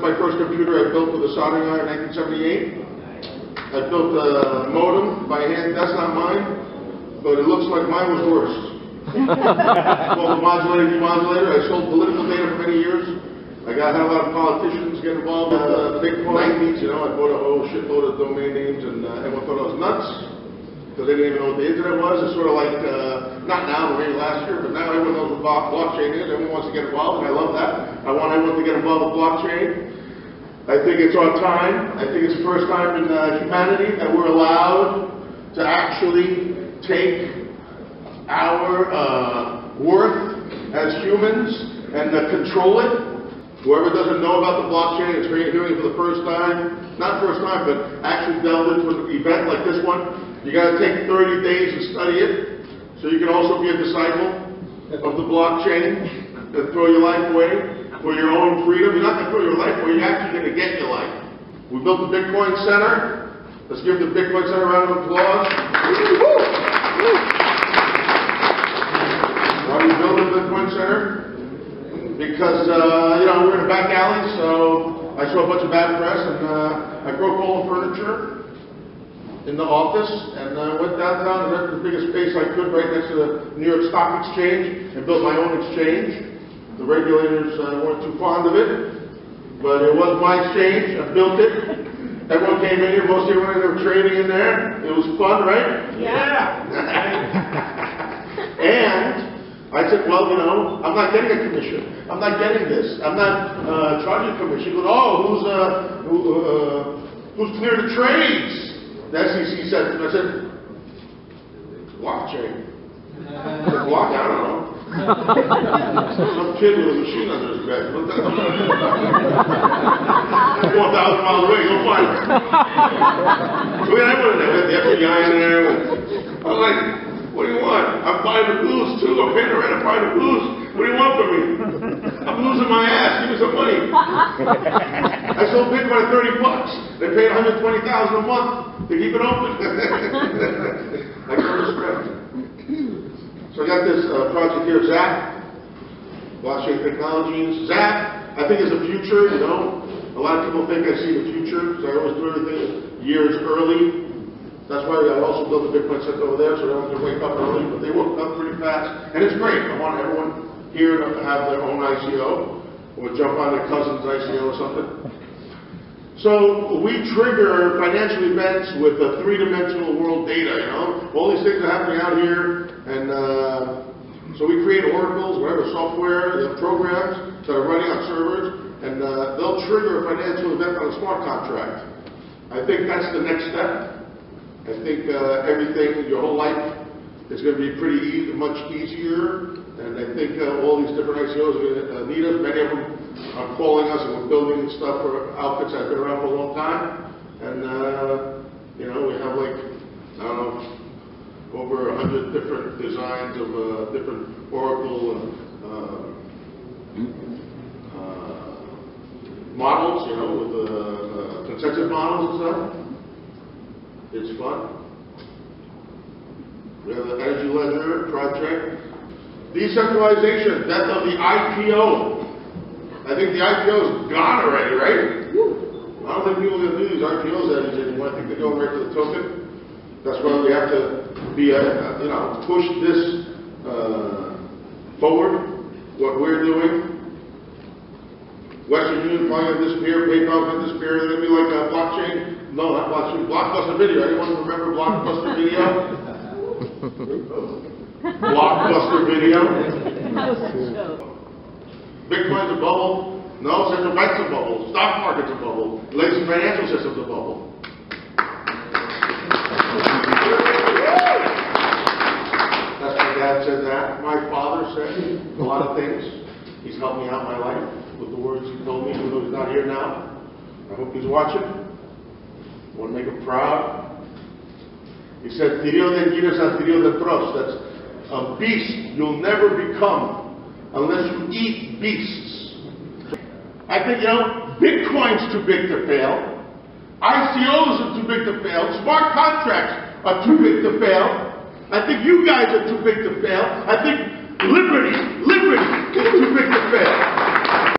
my first computer I built with a soldering iron in 1978. I built a modem by hand. That's not mine, but it looks like mine was worse. Called the modulator, demodulator. I sold political data for many years. I had a lot of politicians get involved in the Bitcoin. You know, I bought a whole shitload of domain names, and everyone thought I was nuts because they didn't even know what the internet was. It's sort of like, not now, but maybe last year, but now everyone knows what blockchain is. Everyone wants to get involved, and I love that. I want everyone to get involved with blockchain. I think it's our time. I think it's the first time in humanity that we're allowed to actually take our worth as humans and control it. Whoever doesn't know about the blockchain is hearing it for the first time, not first time, but actually delve into an event like this one. You got to take 30 days to study it, so you can also be a disciple of the blockchain and throw your life away for your own freedom. You're not going to throw your life away, you're actually going to get your life. We built the Bitcoin Center. Let's give the Bitcoin Center a round of applause. Why we built the Bitcoin Center? Because, you know, we're in a back alley, so I saw a bunch of bad press, and I broke all the furniture in the office, and went downtown and rented the biggest space I could right next to the New York Stock Exchange and built my own exchange. The regulators weren't too fond of it, but it was my exchange. I built it. Everyone came in here, most of you were trading in there. It was fun, right? Yeah! And I said, well, you know, I'm not getting a commission. I'm not getting this. I'm not charging a commission. But, who's clear the trades? The SEC said to me, I said, blockchain. The block, I don't know. Some kid with a machine under his bed. 4,000 miles away, go find it. So we had everyone in there. We had the FBI in there. I was like, what do you want? I'm buying the booze too. I'm paying the rent. I'm buying the booze. What do you want from me? I'm losing my ass. Give me some money. I sold Bitcoin at $30. They paid $120,000 a month to keep it open. I got respect. So I got this project here, ZAP, blockchain technologies. ZAP, I think, is the future. You know, a lot of people think I see the future, so I always do everything years early. That's why I also built a Bitcoin Center over there, so they don't have to wake up early, but they woke up pretty fast. And it's great. I want everyone here to have their own ICO, or jump on their cousin's ICO or something. So we trigger financial events with three-dimensional world data, you know? All these things are happening out here, and so we create oracles, whatever software, programs that are running on servers, and they'll trigger a financial event on a smart contract. I think that's the next step. I think everything, your whole life, is going to be pretty much easier, and I think all these different ICOs are going to need us. Many of them are calling us, and we're building stuff for outfits that have been around for a long time, and you know, we have like, I don't know, over 100 different designs of different Oracle and models, you know, with consensus models and stuff. It's fun. We have the Energy Ledger project. Decentralization, death of the IPO. I think the IPO is gone already, right? I don't think people are going to do these IPOs anymore. I think they're going right to the token. That's why we have to be, you know, push this forward, what we're doing. Western Union probably going to disappear, PayPal going to disappear. They're going to be like a blockchain. No, not blockchain. Blockbuster Video. Anyone remember Blockbuster Video? Blockbuster Video. Bitcoin's a bubble. No, central bank's a bubble. Stock market's a bubble. Legacy financial system's a bubble. That's my dad said that. My father said a lot of things. He's helped me out in my life with the words he told me, even though he's not here now. I hope he's watching. I want to make him proud. He said, "Tirio de giras a tirio de pros." That's a beast you'll never become unless you eat beasts. I think, you know, Bitcoin's too big to fail. ICOs are too big to fail. Smart contracts are too big to fail. I think you guys are too big to fail. I think liberty is too big to fail.